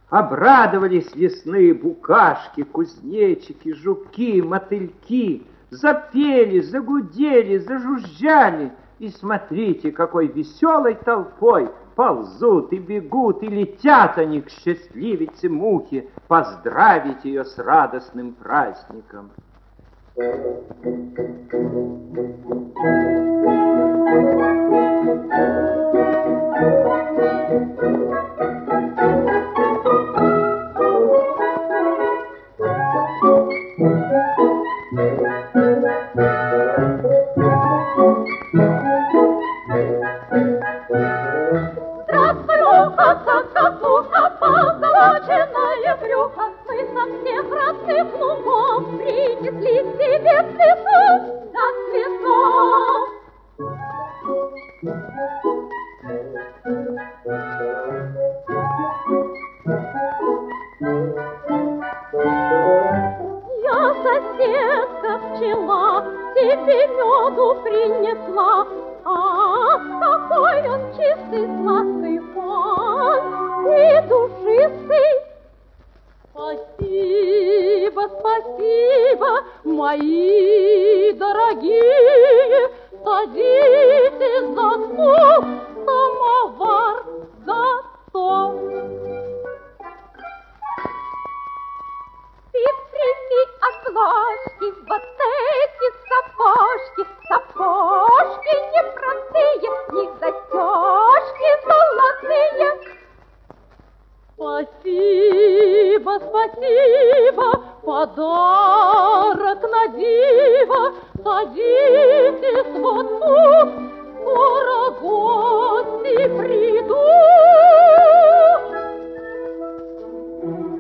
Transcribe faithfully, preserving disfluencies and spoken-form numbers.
Обрадовались лесные букашки, кузнечики, жуки, мотыльки, запели, загудели, зажужжали. И смотрите, какой веселой толпой ползут и бегут, и летят они к счастливице мухе поздравить ее с радостным праздником. Я, соседка пчела, тебе меду принесла. Ах, какой он чистый, сладкий он и душистый. Спасибо, спасибо, мои дорогие, садитесь за стол, самовар готов. Ты прими от ложки вот эти сапожки, сапожки непростые, них застежки золотые. Спасибо, спасибо, подарок на диво, садитесь вот тут, скоро гости придут.